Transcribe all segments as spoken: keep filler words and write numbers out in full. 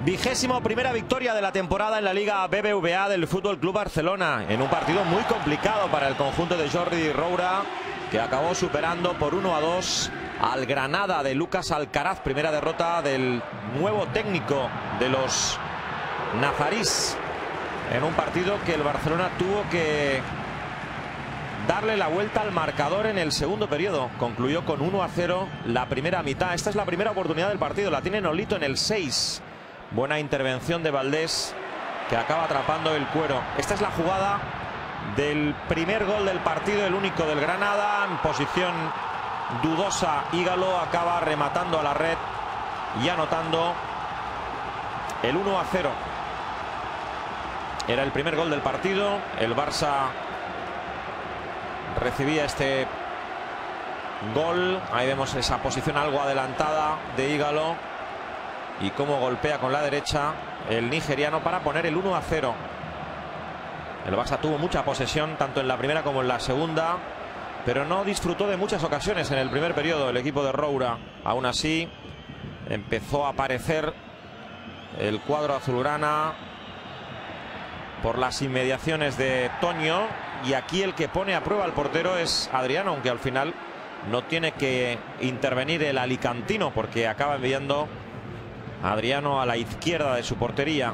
Vigésimo primera victoria de la temporada en la Liga B B V A del Fútbol Club Barcelona, en un partido muy complicado para el conjunto de Jordi Roura, que acabó superando por uno a dos al Granada de Lucas Alcaraz. Primera derrota del nuevo técnico de los nazarís, en un partido que el Barcelona tuvo que darle la vuelta al marcador en el segundo periodo. Concluyó con uno a cero la primera mitad. Esta es la primera oportunidad del partido, la tiene Nolito en el seis. Buena intervención de Valdés, que acaba atrapando el cuero. Esta es la jugada del primer gol del partido, el único del Granada. En posición dudosa, Ígalo acaba rematando a la red y anotando el uno a cero. Era el primer gol del partido. El Barça recibía este gol. Ahí vemos esa posición algo adelantada de Ígalo y cómo golpea con la derecha el nigeriano para poner el uno a cero. El Barça tuvo mucha posesión tanto en la primera como en la segunda, pero no disfrutó de muchas ocasiones en el primer periodo el equipo de Roura. Aún así empezó a aparecer el cuadro azulgrana por las inmediaciones de Toño, y aquí el que pone a prueba al portero es Adriano, aunque al final no tiene que intervenir el alicantino porque acaba enviando a Adriano a la izquierda de su portería.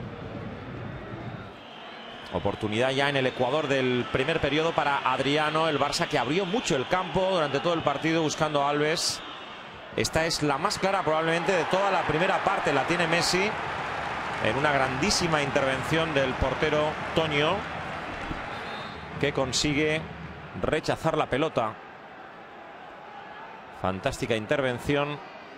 Oportunidad ya en el Ecuador del primer periodo para Adriano. El Barça, que abrió mucho el campo durante todo el partido buscando a Alves. Esta es la más clara probablemente de toda la primera parte. La tiene Messi en una grandísima intervención del portero Toño, que consigue rechazar la pelota. Fantástica intervención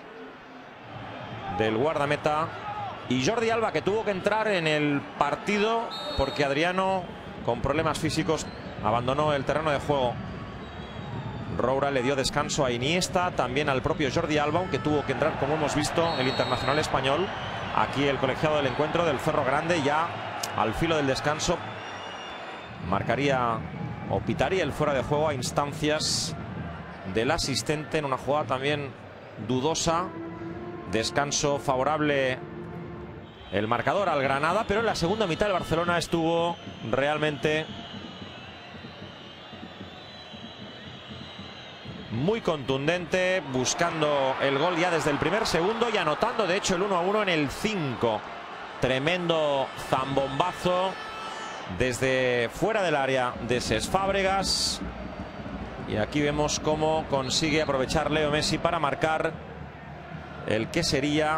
del guardameta. Y Jordi Alba, que tuvo que entrar en el partido porque Adriano, con problemas físicos, abandonó el terreno de juego. Roura le dio descanso a Iniesta, también al propio Jordi Alba, aunque tuvo que entrar, como hemos visto, el internacional español. Aquí el colegiado del encuentro del Cerro Grande, ya al filo del descanso, marcaría o pitaría el fuera de juego a instancias del asistente en una jugada también dudosa. Descanso favorable el marcador al Granada, pero en la segunda mitad el Barcelona estuvo realmente muy contundente, buscando el gol ya desde el primer segundo y anotando de hecho el uno a uno en el cinco. Tremendo zambombazo desde fuera del área de Cesc Fábregas, y aquí vemos cómo consigue aprovechar Leo Messi para marcar el que sería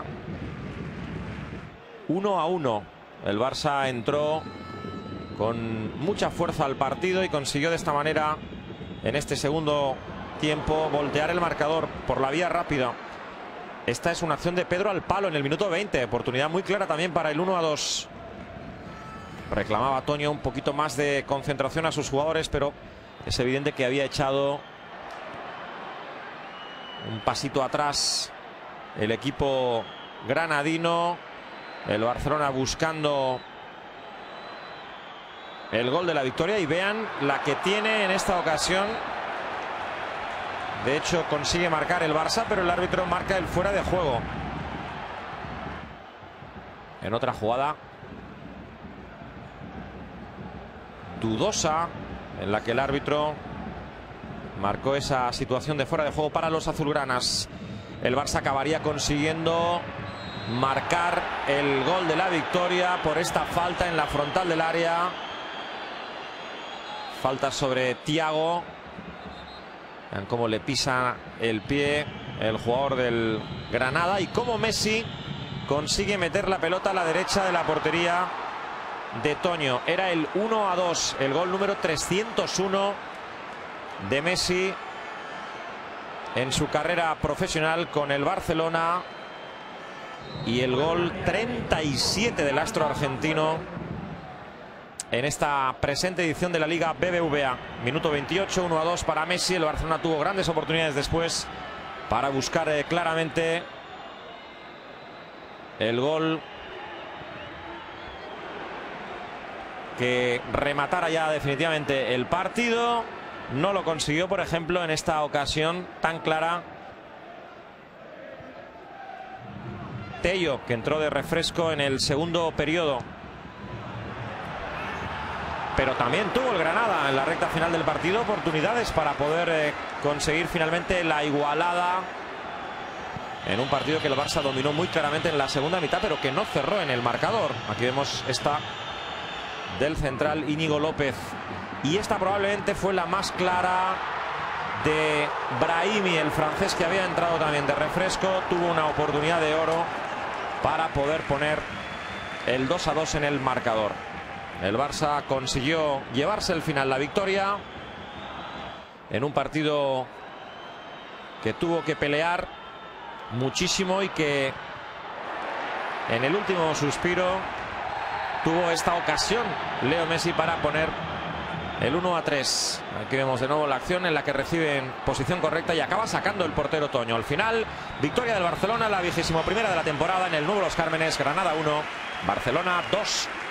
uno a uno. El Barça entró con mucha fuerza al partido y consiguió de esta manera, en este segundo tiempo, voltear el marcador por la vía rápida. Esta es una acción de Pedro al palo en el minuto veinte. Oportunidad muy clara también para el uno a dos. Reclamaba Toño un poquito más de concentración a sus jugadores, pero es evidente que había echado un pasito atrás el equipo granadino. El Barcelona buscando el gol de la victoria, y vean la que tiene en esta ocasión. De hecho consigue marcar el Barça, pero el árbitro marca el fuera de juego. En otra jugada dudosa, en la que el árbitro marcó esa situación de fuera de juego para los azulgranas. El Barça acabaría consiguiendo marcar el gol de la victoria por esta falta en la frontal del área. Falta sobre Thiago. Vean cómo le pisa el pie el jugador del Granada, y cómo Messi consigue meter la pelota a la derecha de la portería de Toño. Era el uno a dos, el gol número trescientos uno de Messi en su carrera profesional con el Barcelona, y el gol treinta y siete del astro argentino en esta presente edición de la Liga B B V A. Minuto veintiocho, uno a dos para Messi. El Barcelona tuvo grandes oportunidades después para buscar eh, claramente el gol que rematara ya definitivamente el partido. No lo consiguió, por ejemplo, en esta ocasión tan clara Tello, que entró de refresco en el segundo periodo. Pero también tuvo el Granada en la recta final del partido oportunidades para poder eh, conseguir finalmente la igualada en un partido que el Barça dominó muy claramente en la segunda mitad, pero que no cerró en el marcador. Aquí vemos esta del central Íñigo López, y esta probablemente fue la más clara de Brahimi, el francés, que había entrado también de refresco. Tuvo una oportunidad de oro para poder poner el dos a dos en el marcador. El Barça consiguió llevarse al final la victoria en un partido que tuvo que pelear muchísimo y que en el último suspiro tuvo esta ocasión Leo Messi para poner el uno a tres. Aquí vemos de nuevo la acción en la que recibe en posición correcta y acaba sacando el portero Toño. Al final, victoria del Barcelona, la vigésimo primera de la temporada en el nuevo Los Cármenes. Granada uno, Barcelona dos.